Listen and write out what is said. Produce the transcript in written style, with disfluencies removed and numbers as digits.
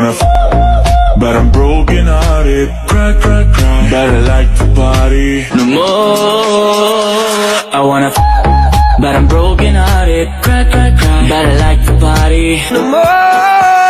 wanna but I'm broken hearted. Cry, cry, cry, but I like to party. No more. I wanna but I'm broken hearted. Cry, cry, cry, but I like to party. No more.